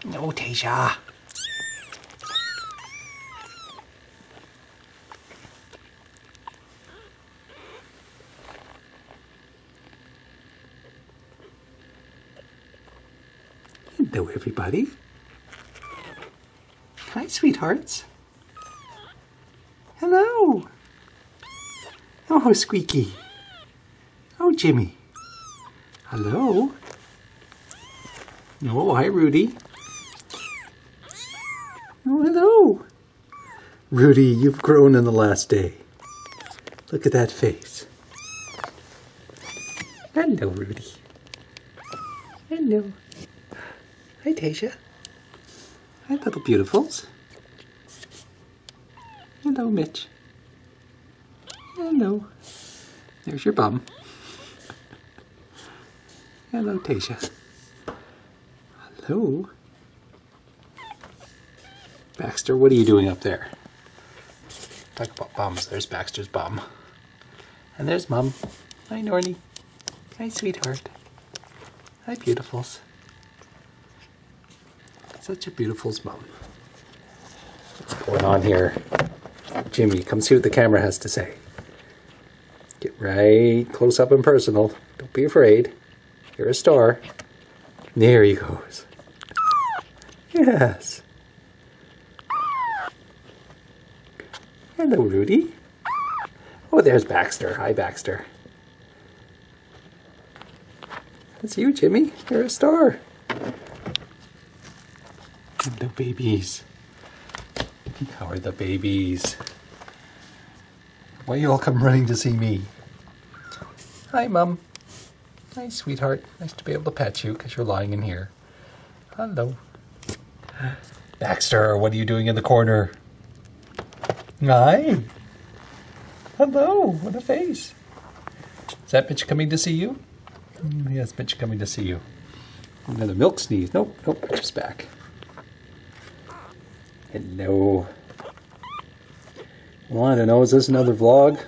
No, Tasia. Hello, everybody. Hi, sweethearts. Hello. Oh, Squeaky. Oh, Jimmy. Hello. Oh, hi, Rudy. Oh, hello. Rudy, you've grown in the last day. Look at that face. Hello, Rudy. Hello. Hi, Tasia. Hi, little beautifuls. Hello, Mitch. Hello. There's your bum. Hello, Tasia. Hello. Baxter, what are you doing up there? Talk about bums. There's Baxter's bum. And there's Mum. Hi, Nornie. Hi, sweetheart. Hi, beautifuls. Such a beautiful's mum. What's going on here? Jimmy, come see what the camera has to say. Get right close up and personal. Don't be afraid. You're a star. There he goes. Yes. Hello, Rudy. Oh, there's Baxter. Hi, Baxter. That's you, Jimmy. You're a star. The babies. How are the babies? Why you all come running to see me? Hi, Mum. Hi, sweetheart. Nice to be able to pet you because you're lying in here. Hello. Baxter, what are you doing in the corner? Hi. Hello. What a face. Is that Mitch coming to see you? Yes, Mitch coming to see you. Another milk sneeze. Nope, Mitch is back. Hello. Well, I don't know, is this another vlog?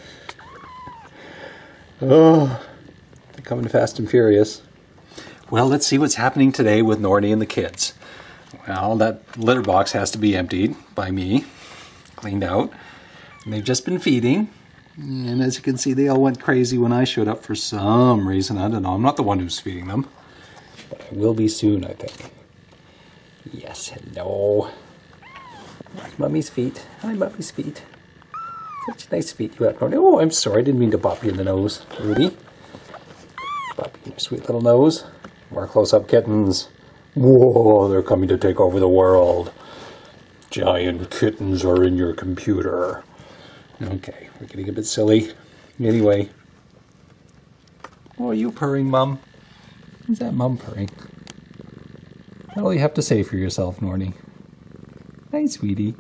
Oh, they're coming fast and furious. Well, let's see what's happening today with Nornie and the kids. Well, that litter box has to be emptied by me, cleaned out. And they've just been feeding. And as you can see, they all went crazy when I showed up for some reason. I don't know, I'm not the one who's feeding them. But I will be soon, I think. Yes, hello. Mummy's feet. Hi, Mummy's feet. Such nice feet you have, Nornie. Oh, I'm sorry. I didn't mean to bop you in the nose, Rudy. Bop you in your sweet little nose. More close-up kittens. Whoa, they're coming to take over the world. Giant kittens are in your computer. Okay, we're getting a bit silly. Anyway. Oh, are you purring, Mum? Is that Mum purring? That's all you have to say for yourself, Nornie. Hi, sweetie.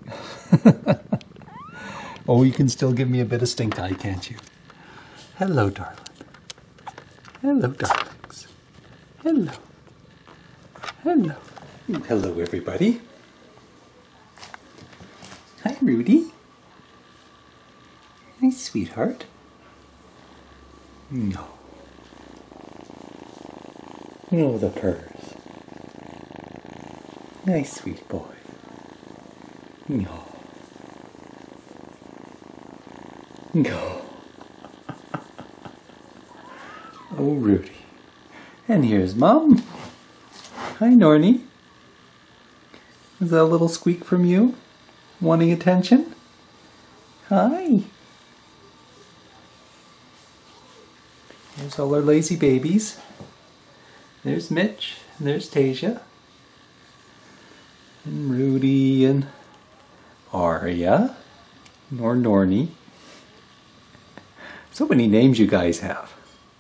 Oh, you can still give me a bit of stink eye, can't you? Hello, darling. Hello, darlings. Hello. Hello. Hello, everybody. Hi, Rudy. Hi, sweetheart. No. Oh, the purrs. Nice, sweet boy. No. No. Oh, Rudy. And here's Mom. Hi, Nornie. Is that a little squeak from you? Wanting attention? Hi. There's all our lazy babies. There's Mitch. And there's Tasia. And Rudy and Aria. Nor Nornie. So many names you guys have.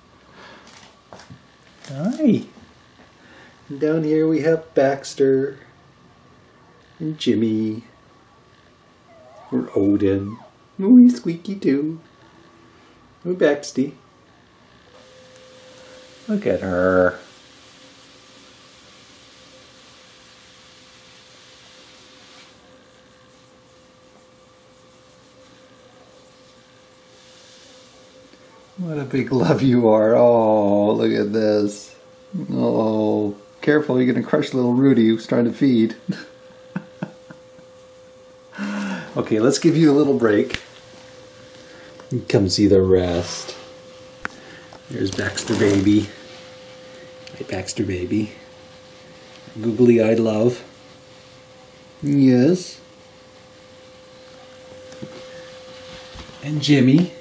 Hi. And down here we have Baxter. And Jimmy. Or Odin. Oh, he's squeaky too. Oh, Baxty. Look at her. What a big love you are. Oh, look at this. Oh, careful, you're going to crush little Rudy who's trying to feed. Okay, let's give you a little break. Come see the rest. There's Baxter baby. Hey, Baxter baby. Googly-eyed love. Yes. And Jimmy.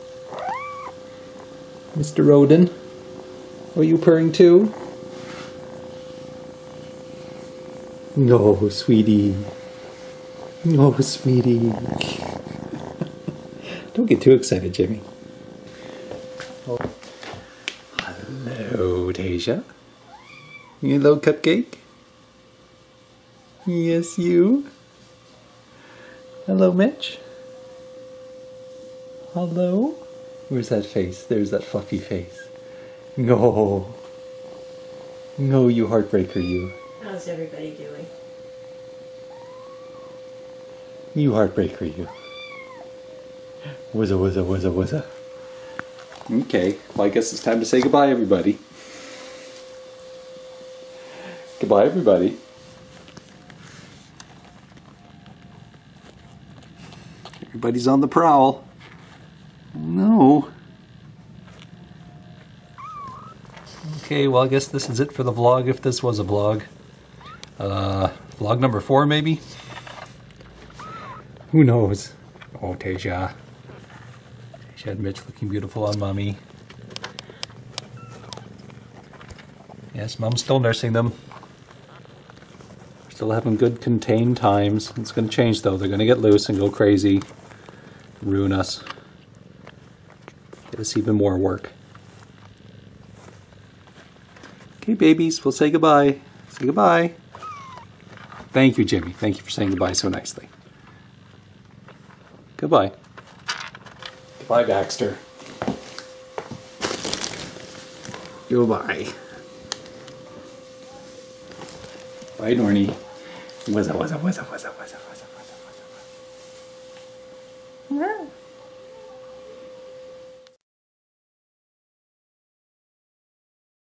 Mr. Roden. Are you purring too? No, sweetie. No, sweetie. Don't get too excited, Jimmy. Oh. Hello, Tasia. You little cupcake? Yes, you. Hello, Mitch. Hello? Where's that face? There's that fluffy face. No. No, you heartbreaker, you. How's everybody doing? You heartbreaker, you. Wizza, wizza, wizza, wizza. Okay, well I guess it's time to say goodbye, everybody. Goodbye, everybody. Everybody's on the prowl. No. Okay, well I guess this is it for the vlog, if this was a vlog. Vlog number 4 maybe? Who knows? Oh, Tasia. Tasia and Mitch looking beautiful on Mommy. Yes, Mom's still nursing them. Still having good contained times. It's going to change though. They're going to get loose and go crazy. Ruin us. Get us even more work. Okay, babies, we'll say goodbye. Say goodbye. Thank you, Jimmy. Thank you for saying goodbye so nicely. Goodbye. Goodbye, Baxter. Goodbye. Bye, Nornie. Wizza, wizza, wizza, wizza, wizza, wizza, wizza, wizza.